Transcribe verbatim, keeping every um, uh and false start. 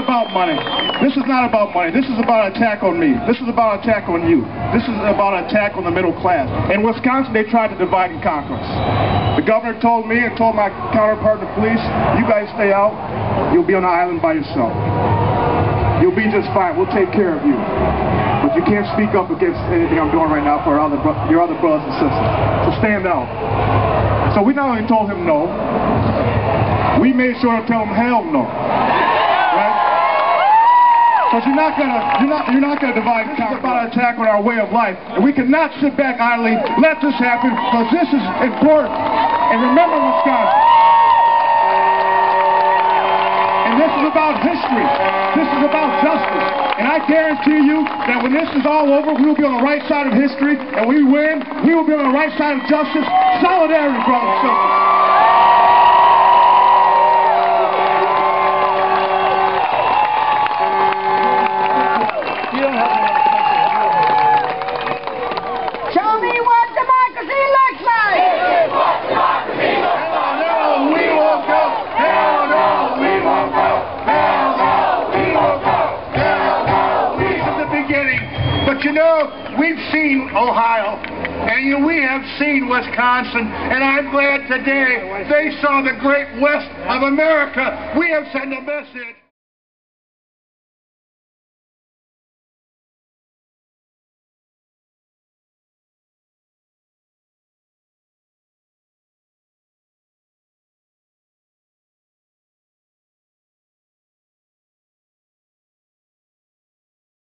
about money. This is not about money. This is about an attack on me. This is about an attack on you. This is about an attack on the middle class. In Wisconsin, they tried to divide and conquer us. The governor told me and told my counterpart in the police, you guys stay out, you'll be on an island by yourself. You'll be just fine. We'll take care of you. But you can't speak up against anything I'm doing right now for our other your other brothers and sisters. So stand out. So we not only told him no, we made sure to tell him hell no. Right? Because you're not gonna you're not you're not gonna divide and conquer. This is about an attack on our way of life. And we cannot sit back idly, let this happen, because this is important. And remember, Wisconsin. And this is about history. This is about justice. And I guarantee you that when this is all over, we will be on the right side of history, and we win, we will be on the right side of justice. Solidarity, brothers and sisters. Show me what democracy looks like! What democracy looks like! Hell no, we won't go! Hell no, we won't go! Hell no, we won't go! Hell no, we won't go! The beginning. But you know, we've seen Ohio, and you know, we have seen Wisconsin, and I'm glad today they saw the great West of America. We have sent a message.